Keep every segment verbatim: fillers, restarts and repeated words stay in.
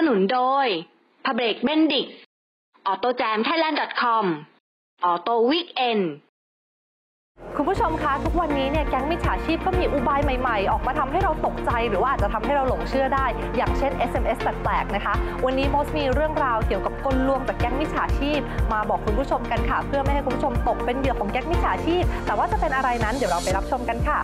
นุนโดย Public Bendix AutoJam Thailand ดอท คอม Auto Weekend คุณผู้ชมคะทุกวันนี้เนี่ยแก๊งมิจฉาชีพก็มีอุบายใหม่ๆออกมาทำให้เราตกใจหรือว่าอาจจะทำให้เราหลงเชื่อได้อย่างเช่น เอส เอ็ม เอส แปลกๆนะคะวันนี้โมสมีเรื่องราวเกี่ยวกับกลลวงจากแก๊งมิจฉาชีพมาบอกคุณผู้ชมกันค่ะเพื่อไม่ให้คุณผู้ชมตกเป็นเหยื่อของแก๊งมิจฉาชีพแต่ว่าจะเป็นอะไรนั้นเดี๋ยวเราไปรับชมกันค่ะ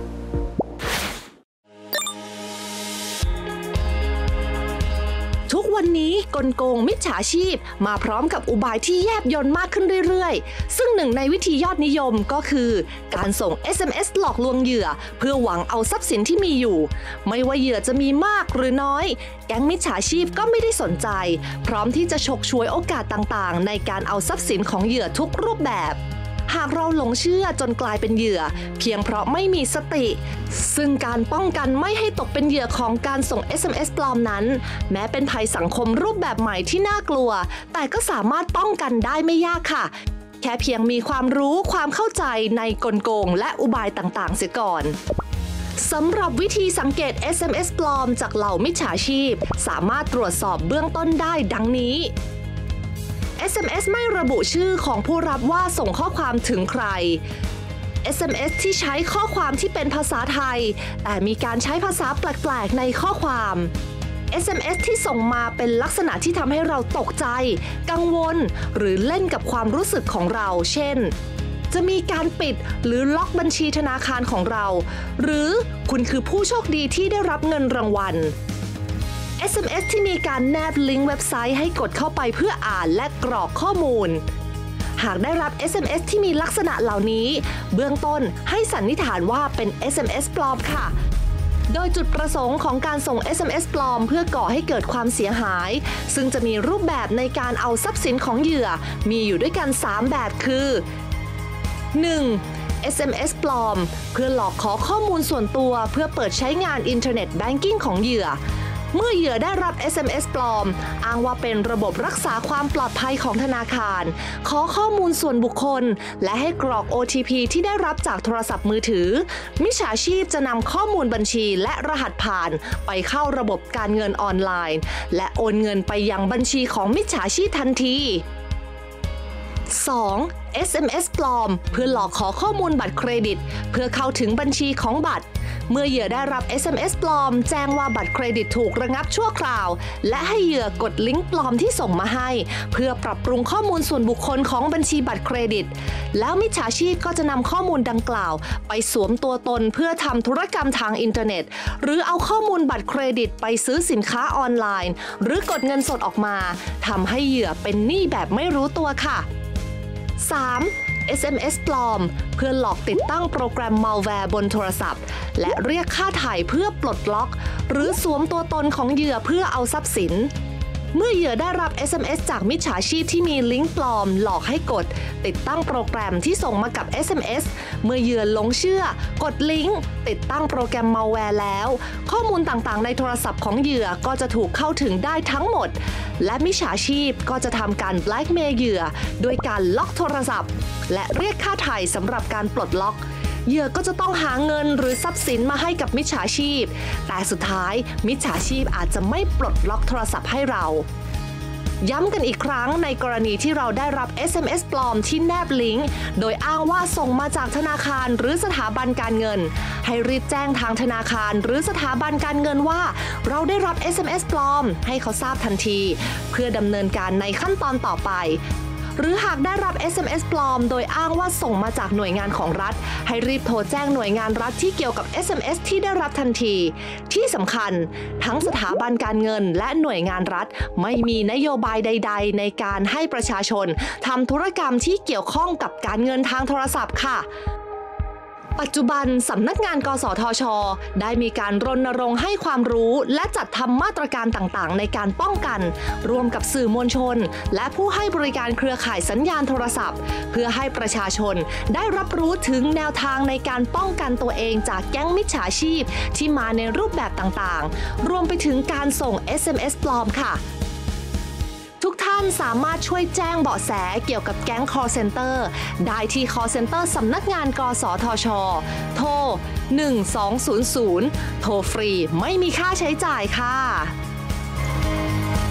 ทุกวันนี้กลโกงมิจฉาชีพมาพร้อมกับอุบายที่แยบยลมากขึ้นเรื่อยๆซึ่งหนึ่งในวิธียอดนิยมก็คือการส่ง เอส เอ็ม เอส หลอกลวงเหยื่อเพื่อหวังเอาทรัพย์สินที่มีอยู่ไม่ว่าเหยื่อจะมีมากหรือน้อยแก๊งมิจฉาชีพก็ไม่ได้สนใจพร้อมที่จะฉกฉวยโอกาสต่างๆในการเอาทรัพย์สินของเหยื่อทุกรูปแบบหากเราหลงเชื่อจนกลายเป็นเหยื่อเพียงเพราะไม่มีสติซึ่งการป้องกันไม่ให้ตกเป็นเหยื่อของการส่ง เอส เอ็ม เอส ปลอมนั้นแม้เป็นภัยสังคมรูปแบบใหม่ที่น่ากลัวแต่ก็สามารถป้องกันได้ไม่ยากค่ะแค่เพียงมีความรู้ความเข้าใจในกลโกงและอุบายต่างๆเสียก่อนสำหรับวิธีสังเกต เอส เอ็ม เอส ปลอมจากเหล่ามิจฉาชีพสามารถตรวจสอบเบื้องต้นได้ดังนี้เอส เอ็ม เอส ไม่ระบุชื่อของผู้รับว่าส่งข้อความถึงใคร เอส เอ็ม เอส ที่ใช้ข้อความที่เป็นภาษาไทยแต่มีการใช้ภาษาแปลกๆในข้อความ เอส เอ็ม เอส ที่ส่งมาเป็นลักษณะที่ทำให้เราตกใจกังวลหรือเล่นกับความรู้สึกของเราเช่นจะมีการปิดหรือล็อกบัญชีธนาคารของเราหรือคุณคือผู้โชคดีที่ได้รับเงินรางวัลเอส เอ็ม เอส ที่มีการแนบลิงก์เว็บไซต์ให้กดเข้าไปเพื่ออ่านและกรอกข้อมูลหากได้รับ เอส เอ็ม เอส ที่มีลักษณะเหล่านี้เบื้องต้นให้สันนิษฐานว่าเป็น เอส เอ็ม เอส ปลอมค่ะโดยจุดประสงค์ของการส่ง เอส เอ็ม เอส ปลอมเพื่อก่อให้เกิดความเสียหายซึ่งจะมีรูปแบบในการเอาทรัพย์สินของเหยื่อมีอยู่ด้วยกันสามแบบคือ หนึ่ง เอส เอ็ม เอส ปลอมเพื่อหลอกขอข้อมูลส่วนตัวเพื่อเปิดใช้งานอินเทอร์เน็ตแบงกิ้งของเหยื่อเมื่อเหยื่อได้รับ เอส เอ็ม เอส ปลอมอ้างว่าเป็นระบบรักษาความปลอดภัยของธนาคารขอข้อมูลส่วนบุคคลและให้กรอก โอ ที พี ที่ได้รับจากโทรศัพท์มือถือมิจฉาชีพจะนำข้อมูลบัญชีและรหัสผ่านไปเข้าระบบการเงินออนไลน์และโอนเงินไปยังบัญชีของมิจฉาชีพทันที สอง เอส เอ็ม เอส ปลอมเพื่อหลอกขอข้อมูลบัตรเครดิตเพื่อเข้าถึงบัญชีของบัตรเมื่อเหยื่อได้รับ เอส เอ็ม เอส ปลอมแจ้งว่าบัตรเครดิตถูกระงับชั่วคราวและให้เหยื่อกดลิงก์ปลอมที่ส่งมาให้เพื่อปรับปรุงข้อมูลส่วนบุคคลของบัญชีบัตรเครดิตแล้วมิจฉาชีพก็จะนำข้อมูลดังกล่าวไปสวมตัวตนเพื่อทำธุรกรรมทางอินเทอร์เน็ตหรือเอาข้อมูลบัตรเครดิตไปซื้อสินค้าออนไลน์หรือกดเงินสดออกมาทำให้เหยื่อเป็นหนี้แบบไม่รู้ตัวค่ะ สาม เอส เอ็ม เอส ปลอมเพื่อหลอกติดตั้งโปรแกรมมัลแวร์บนโทรศัพท์และเรียกค่าไถ่เพื่อปลดล็อกหรือสวมตัวตนของเหยื่อเพื่อเอาทรัพย์สินเมื่อเหยื่อได้รับ เอส เอ็ม เอส จากมิจฉาชีพที่มีลิงก์ปลอมหลอกให้กดติดตั้งโปรแกรมที่ส่งมากับ เอส เอ็ม เอส เมื่อเหยื่อหลงเชื่อกดลิงก์ติดตั้งโปรแกรมมัลแวร์แล้วข้อมูลต่างๆในโทรศัพท์ของเหยื่อก็จะถูกเข้าถึงได้ทั้งหมดและมิจฉาชีพก็จะทำการแบล็กเมย์เหยื่อโดยการล็อกโทรศัพท์และเรียกค่าไถ่สำหรับการปลดล็อกเหยื่อก็จะต้องหาเงินหรือทรัพย์สินมาให้กับมิจฉาชีพแต่สุดท้ายมิจฉาชีพอาจจะไม่ปลดล็อกโทรศัพท์ให้เราย้ำกันอีกครั้งในกรณีที่เราได้รับ เอส เอ็ม เอส ปลอมที่แนบลิงก์โดยอ้างว่าส่งมาจากธนาคารหรือสถาบันการเงินให้รีบแจ้งทางธนาคารหรือสถาบันการเงินว่าเราได้รับ เอส เอ็ม เอส ปลอมให้เขาทราบทันทีเพื่อดำเนินการในขั้นตอนต่อไปหรือหากได้รับ เอส เอ็ม เอส ปลอมโดยอ้างว่าส่งมาจากหน่วยงานของรัฐให้รีบโทรแจ้งหน่วยงานรัฐที่เกี่ยวกับ เอส เอ็ม เอส ที่ได้รับทันทีที่สำคัญทั้งสถาบันการเงินและหน่วยงานรัฐไม่มีนโยบายใดๆในการให้ประชาชนทำธุรกรรมที่เกี่ยวข้องกับการเงินทางโทรศัพท์ค่ะปัจจุบันสำนักงาน กสทช.ได้มีการรณรงค์ให้ความรู้และจัดทำมาตรการต่างๆในการป้องกันร่วมกับสื่อมวลชนและผู้ให้บริการเครือข่ายสัญญาณโทรศัพท์เพื่อให้ประชาชนได้รับรู้ถึงแนวทางในการป้องกันตัวเองจากแก๊งมิจฉาชีพที่มาในรูปแบบต่างๆรวมไปถึงการส่ง เอส เอ็ม เอส ปลอมค่ะทุกท่านสามารถช่วยแจ้งเบาะแสเกี่ยวกับแก๊ง call center ได้ที่ call center สำนักงาน กสทช.โทร หนึ่ง สอง ศูนย์ ศูนย์ โทรฟรีไม่มีค่าใช้จ่ายค่ะ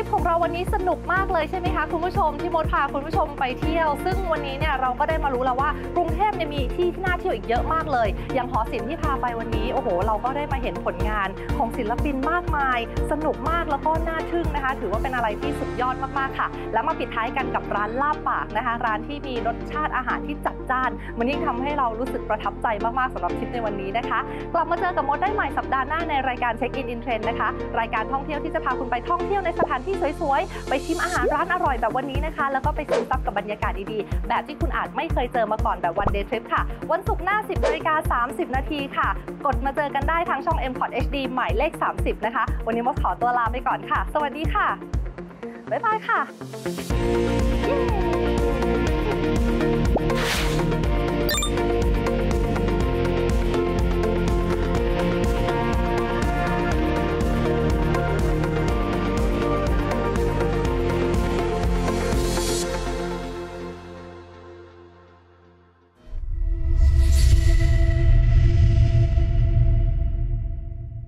ปของเราวันนี้สนุกมากเลยใช่ไหมคะคุณผู้ชมที่มดพาคุณผู้ชมไปเที่ยวซึ่งวันนี้เนี่ยเราก็ได้มารู้แล้วว่ากรุงเทพเนี่ยมีที่ที่น่าเที่ยวอีกเยอะมากเลยอย่างหอศิลป์ที่พาไปวันนี้โอ้โหเราก็ได้มาเห็นผลงานของศิลปินมากมายสนุกมากแล้วก็น่าทึ่งนะคะถือว่าเป็นอะไรที่สุดยอดมากๆค่ะแล้วมาปิดท้ายกันกับร้านลาบปากนะคะร้านที่มีรสชาติอาหารที่จัดจ้านมันยิ่งทำให้เรารู้สึกประทับใจมากๆสำหรับทริปในวันนี้นะคะกลับมาเจอกับมดได้ใหม่สัปดาห์หน้าในรายการเช็คอินอินเทรนด์นะคะรายการท่องเที่ยวที่จะพาคุณไปท่องเที่ยวในสถานที่สวยๆไปชิมอาหารร้านอร่อยแบบวันนี้นะคะแล้วก็ไปซึมซับกับบรรยากาศดีๆแบบที่คุณอาจไม่เคยเจอมาก่อนแบบวันเดย์ทริปค่ะวันศุกร์หน้า สิบนาฬิกาสามสิบนาทีค่ะกดมาเจอกันได้ทางช่อง เอ็ม คอท เอช ดี หมายเลขสามสิบนะคะวันนี้มดขอตัวลาไปก่อนค่ะสวัสดีค่ะบ๊ายบายค่ะ